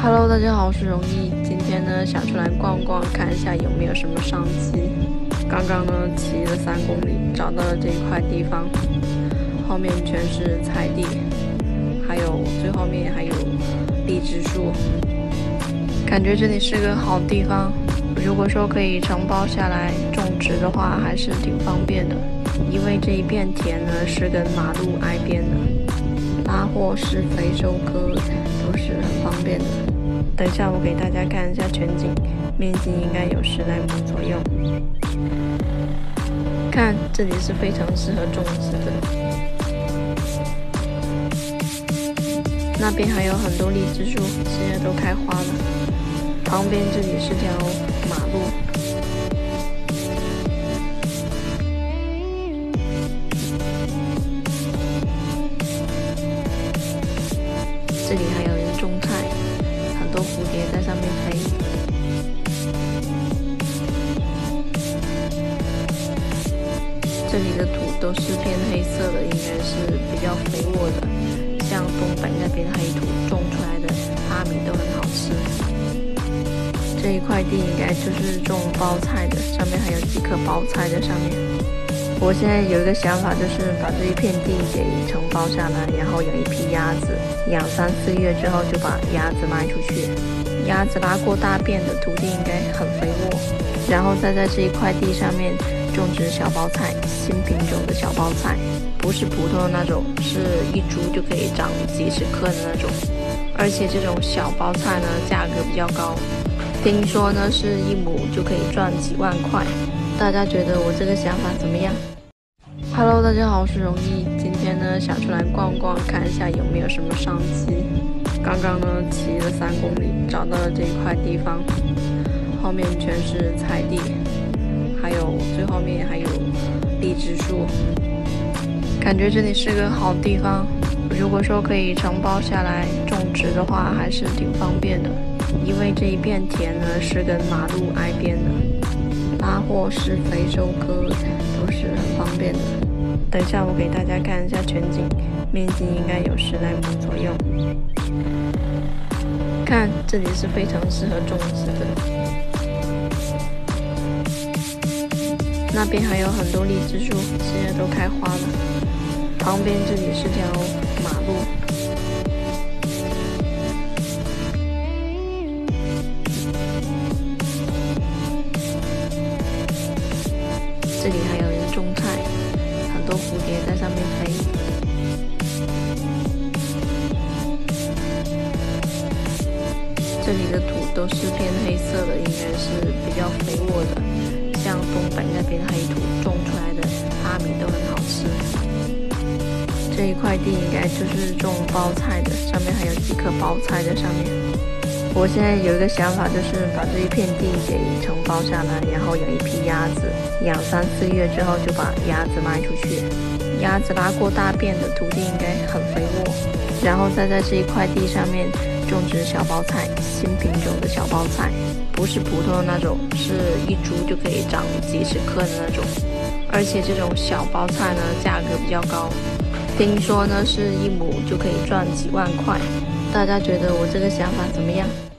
Hello，大家好，我是容易。今天呢，想出来逛逛，看一下有没有什么商机。刚刚呢，骑了3公里，找到了这一块地方，后面全是菜地，还有最后面还有荔枝树，感觉这里是个好地方。如果说可以承包下来种植的话，还是挺方便的。因为这一片田呢是跟马路挨边的，拉货、施肥、收割都是很方便的。等一下我给大家看一下全景，面积应该有10来亩左右。看，这里是非常适合种植的。那边还有很多荔枝树，现在都开花了。旁边这里是条马路。这里还有人种菜，很多蝴蝶在上面飞。这里的土都是偏黑色的，应该是比较肥沃的。像东北那边黑土种出来的大米都很好吃。这一块地应该就是种包菜的，上面还有几棵包菜在上面。我现在有一个想法，就是把这一片地给承包下来，然后养一批鸭子，养3、4月之后就把鸭子卖出去。鸭子拉过大便的土地应该很肥沃，然后再在这一块地上面种植小包菜，新品种的小包菜，不是普通的那种，是一株就可以长几十棵的那种。而且这种小包菜呢，价格比较高，听说呢是1亩就可以赚几万块。大家觉得我这个想法怎么样？Hello， 大家好，我是容易。今天呢，想出来逛逛，看一下有没有什么商机。刚刚呢，骑了3公里，找到了这一块地方，后面全是菜地，还有最后面还有荔枝树，感觉这里是个好地方。如果说可以承包下来种植的话，还是挺方便的。因为这一片田呢是跟马路挨边的。拉货、施肥、收割都是很方便的。等一下我给大家看一下全景，面积应该有10来亩左右。看，这里是非常适合种植的。那边还有很多荔枝树，现在都开花了。旁边这里是条马路。这里还有人种菜，很多蝴蝶在上面飞。这里的土都是偏黑色的，应该是比较肥沃的。像东北那边黑土种出来的大米都很好吃。这一块地应该就是种包菜的，上面还有几棵包菜在上面。我现在有一个想法，就是把这一片地给承包下来，然后养一批鸭子，养3、4月之后就把鸭子卖出去。鸭子拉过大便的土地应该很肥沃，然后再在这一块地上面种植小包菜，新品种的小包菜，不是普通的那种，是一株就可以长几十棵的那种。而且这种小包菜呢，价格比较高，听说呢是1亩就可以赚几万块。大家觉得我这个想法怎么样？